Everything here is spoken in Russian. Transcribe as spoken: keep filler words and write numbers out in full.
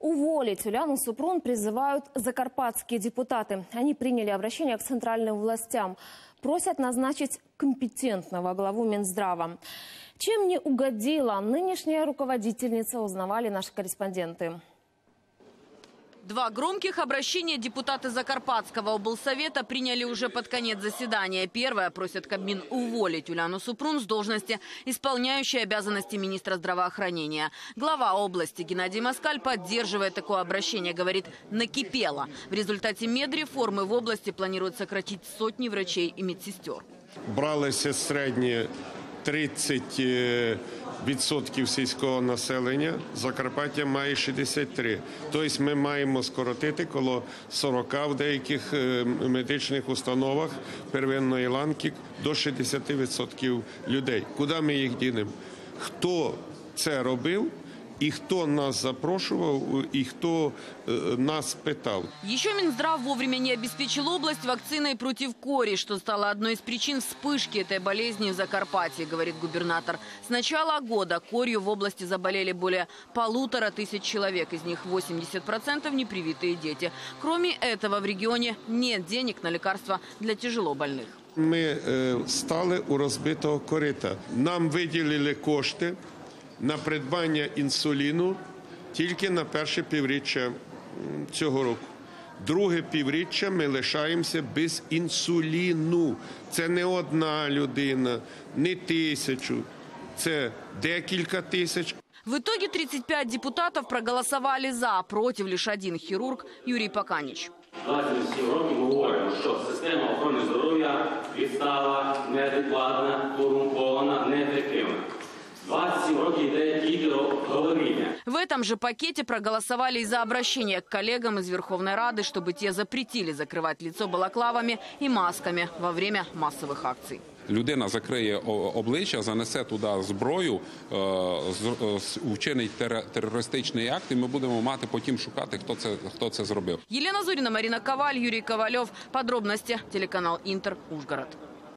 Уволить Уляну Супрун призывают закарпатские депутаты. Они приняли обращение к центральным властям. Просят назначить компетентного главу Минздрава. Чем не угодила нынешняя руководительница, узнавали наши корреспонденты. Два громких обращения депутаты Закарпатского облсовета приняли уже под конец заседания. Первое: просят Кабмин уволить Уляну Супрун с должности, исполняющей обязанности министра здравоохранения. Глава области Геннадий Москаль поддерживает такое обращение, говорит, накипело. В результате медреформы в области планируют сократить сотни врачей и медсестер. Бралися средні тридцять відсотків сільського населення, Закарпаття має шістдесят три. Тобто ми маємо скоротити коло сорока в деяких медичних установах первинної ланки до шістдесят відсотків людей. Куди ми їх дінемо? Хто це робив? И кто нас запрошивал, и кто э, нас пытал. Еще Минздрав вовремя не обеспечил область вакциной против кори, что стало одной из причин вспышки этой болезни в Закарпатье, говорит губернатор. С начала года корью в области заболели более полутора тысяч человек, из них восемьдесят процентов непривитые дети. Кроме этого, в регионе нет денег на лекарства для тяжелобольных. Мы э, стали у розбитого корита. Нам виділили кошти на придбання інсуліну тільки на перше півріччя цього року. Друге півріччя ми лишаємося без інсуліну. Це не одна людина, не тисячу, це декілька тисяч. В итоге тридцать пять депутатов проголосовали за, против лишь один хирург Юрий Поканич. двадцять сім років ми говоримо, що система охорони здоров'я відстала, неадекватна, корумпована, неефективна. В этом же пакете проголосовали и за обращение к коллегам из Верховной Рады, чтобы те запретили закрывать лицо балаклавами и масками во время массовых акций. Людина закриє обличчя, занесе туди зброю, вчинить терористичний акт, і ми будемо мати потім шукати, хто це, хто це зробив. Елена Зурина, Марина Коваль, Юрий Ковалев. Подробности. Телеканал Интер, Ужгород.